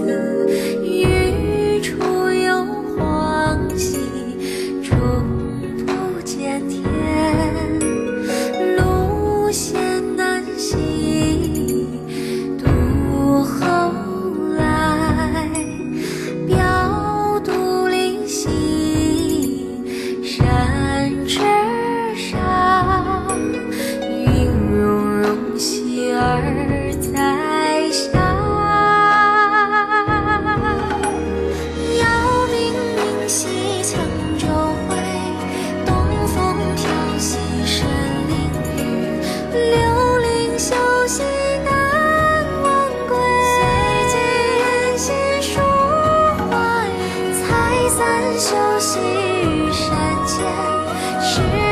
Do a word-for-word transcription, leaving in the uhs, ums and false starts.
欲出有黄兮，终不见天。路险难行，独后来。标独临行，山之上，云溶溶兮而在下。遥冥冥兮羌周回，东风飘兮神灵雨。流离休兮南忘归，随机言兮书画语。采散休兮于山间，是